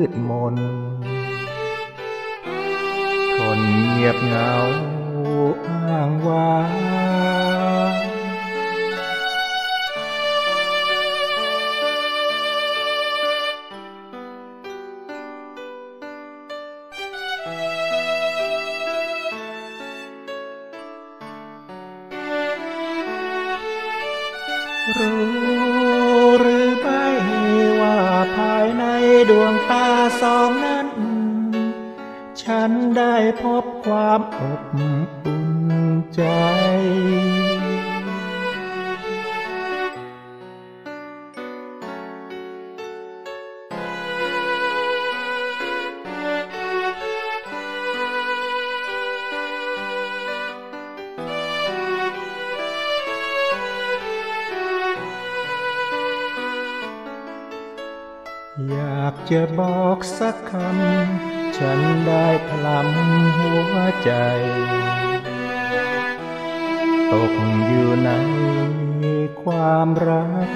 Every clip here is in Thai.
ดมนทนเงียบเหงาอ้างว้างรู้หรือไม่ว่าภายในดวงตาสองนั้นฉันได้พบความอบอุ่นใจอยากจะบอกสักคำฉันได้พลัมหัวใจตกอยู่ในความรัก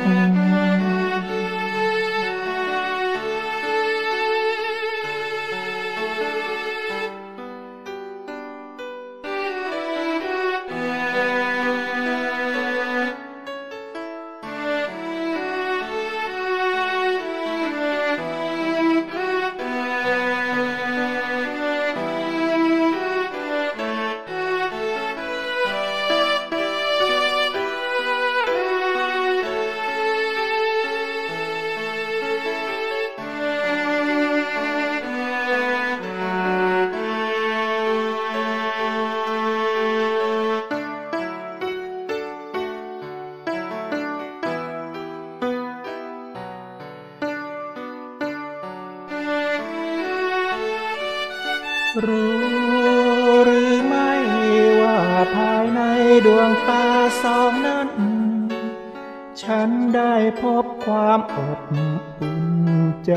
รู้หรือไม่ว่าภายในดวงตาสองนั้นฉันได้พบความอบอุ่นใจ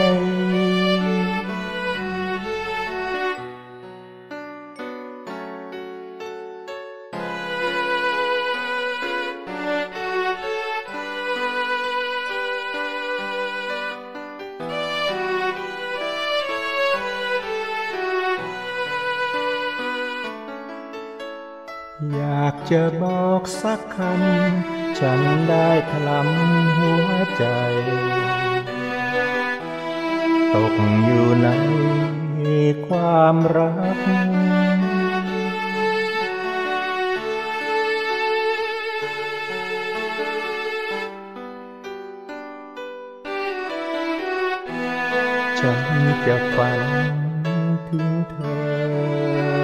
อยากจะบอกสักคำฉันได้ถลำหัวใจตกอยู่ในความรักฉันจะฝันถึงเธอ